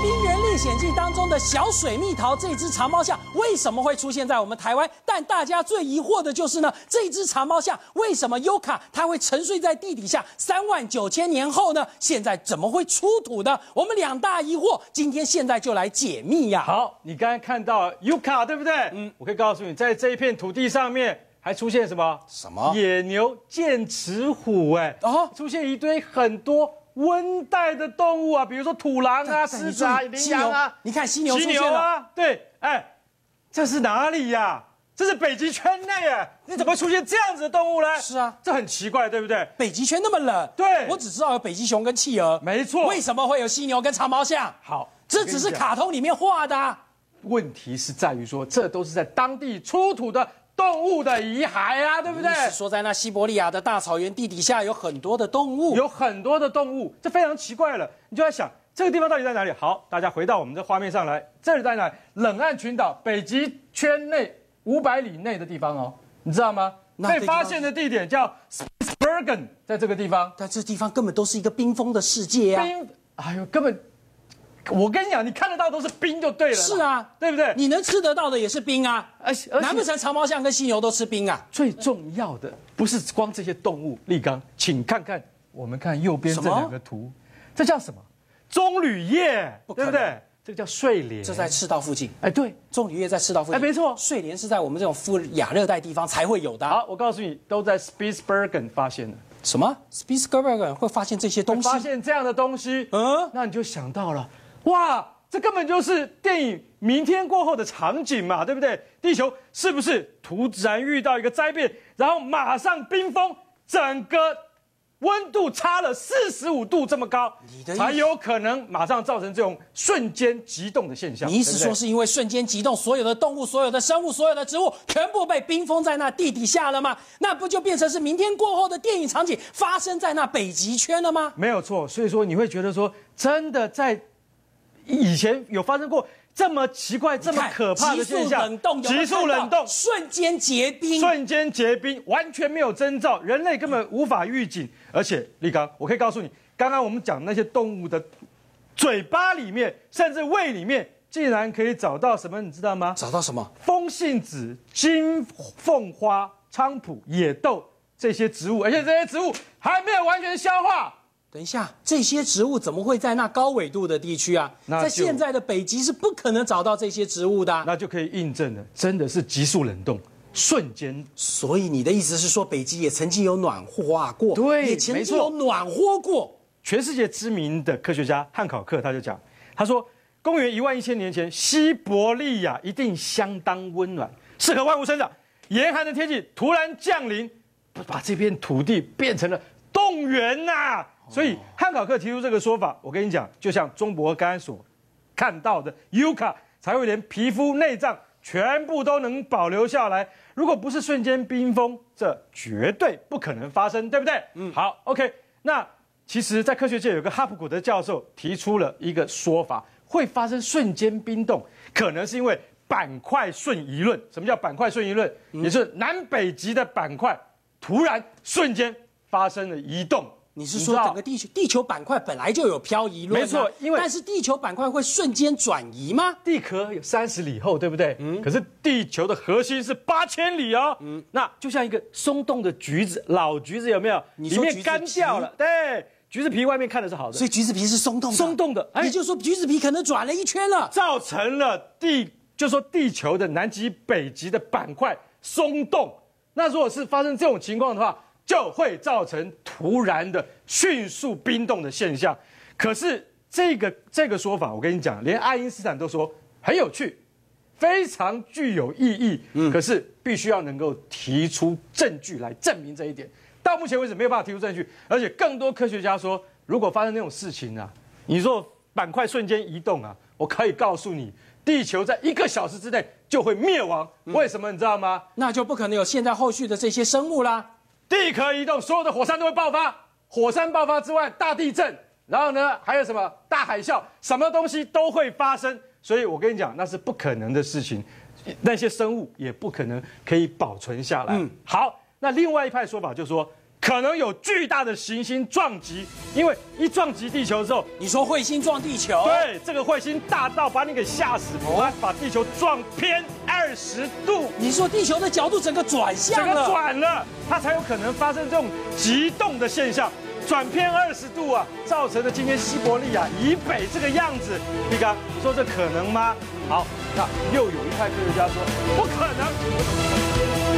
《冰原历险记》当中的小水蜜桃这只长毛象为什么会出现在我们台湾？但大家最疑惑的就是呢，这只长毛象为什么优卡它会沉睡在地底下39000年后呢？现在怎么会出土呢？我们两大疑惑，今天现在就来解密呀。 好，你刚才看到优卡对不对？我可以告诉你，在这一片土地上面还出现什么？ 什么？ 野牛、剑齿虎，出现一堆很多温带的动物啊，比如说土狼啊、狮子啊、羚羊啊。 你看犀牛出现了啊，对，这是哪里呀？这是北极圈内耶，你怎么会出现这样子的动物呢？ 是啊， 这很奇怪，对不对？ 北极圈那么冷， 对， 我只知道有北极熊跟企鹅， 没错。 为什么会有犀牛跟长毛象？ 好， 这只是卡通里面画的啊。 问题是在于说，这都是在当地出土的动物的遗骸啊，对不对？ 是说在那西伯利亚的大草原地底下有很多的动物， 有很多的动物，这非常奇怪了。你就在想，这个地方到底在哪里？好，大家回到我们的画面上来，这里在哪里？冷岸群岛，北极圈内500里内的地方哦，你知道吗？被发现的地点叫 Spitsbergen， 在这个地方。 但这地方根本都是一个冰封的世界啊！ 根本。我跟你讲，你看得到都是冰就对了。 是啊， 对不对？ 你能吃得到的也是冰啊。难不成长毛象跟犀牛都吃冰啊？ 最重要的不是光这些动物。立刚，请看看，我们看右边这两个图，这叫什么？棕榈叶，对不对？这个叫睡莲。 这在赤道附近。 对， 棕榈叶在赤道附近。 没错。 睡莲是在我们这种亚热带地方才会有的。 好，我告诉你，都在 Spitsbergen 发现的。 什么 ？Spitsbergen 会发现这些东西？ 发现这样的东西，那你就想到了。哇，这根本就是电影《明天过后》的场景嘛，对不对？地球是不是突然遇到一个灾变，然后马上冰封，整个温度差了45度这么高，才有可能马上造成这种瞬间急冻的现象。 你意思说是因为瞬间急冻，所有的动物、所有的生物、所有的植物全部被冰封在那地底下了吗？那不就变成是明天过后的电影场景发生在那北极圈了吗？ 没有错，所以说你会觉得说，真的在以前有发生过这么奇怪、这么可怕的现象， 急速冷冻，瞬间结冰， 完全没有征兆，人类根本无法预警。而且，立刚，我可以告诉你，刚刚我们讲那些动物的嘴巴里面，甚至胃里面，竟然可以找到什么？你知道吗？ 找到什么？ 风信子、金凤花、菖蒲、野豆这些植物，而且这些植物还没有完全消化。 等一下，这些植物怎么会在那高纬度的地区啊？在现在的北极是不可能找到这些植物的。 那就可以印证了，真的是急速冷冻，瞬间。 所以你的意思是说，北极也曾经有暖化过， 对， 也曾经有暖和过。 全世界知名的科学家汉考克他就讲，他说，公元11000年前，西伯利亚一定相当温暖，适合万物生长。严寒的天气突然降临，把这片土地变成了冻原呐。所以汉考克提出这个说法，我跟你讲，就像钟博刚才所看到的，优卡才会连皮肤内脏全部都能保留下来。如果不是瞬间冰封，这绝对不可能发生，对不对？好 ，OK。那其实，在科学界有个哈普古德教授提出了一个说法，会发生瞬间冰冻，可能是因为板块瞬移论。什么叫板块瞬移论？也就是南北极的板块突然瞬间发生了移动。 你是说整个地球板块本来就有漂移论？ 没错， 但是地球板块会瞬间转移吗？ 地壳有30里厚，对不对？可是地球的核心是8000里哦。那就像一个松动的橘子，老橘子有没有？里面干掉了，对，橘子皮外面看的是好的， 所以橘子皮是松动的。也就是说，橘子皮可能转了一圈了， 造成了地球的南极、北极的板块松动。那如果是发生这种情况的话，就会造成突然的迅速冰冻的现象。可是这个说法，我跟你讲，连爱因斯坦都说很有趣，非常具有意义。可是必须要能够提出证据来证明这一点。到目前为止没有办法提出证据，而且更多科学家说，如果发生那种事情啊，你说板块瞬间移动啊，我可以告诉你，地球在1个小时之内就会灭亡。为什么你知道吗？ 那就不可能有现在后续的这些生物啦。 地壳移动，所有的火山都会爆发。火山爆发之外，大地震，然后呢，还有什么大海啸，什么东西都会发生。所以我跟你讲，那是不可能的事情，那些生物也不可能可以保存下来。好，那另外一派说法就是说， 可能有巨大的行星撞击，因为一撞击地球之后， 你说彗星撞地球？ 对，这个彗星大到把你给吓死，把地球撞偏20度。 你说地球的角度整个转向了， 整个转了，它才有可能发生这种极动的现象，转偏20度啊，造成了今天西伯利亚以北这个样子。立刚，你说这可能吗？好，那又有一派科学家说不可能。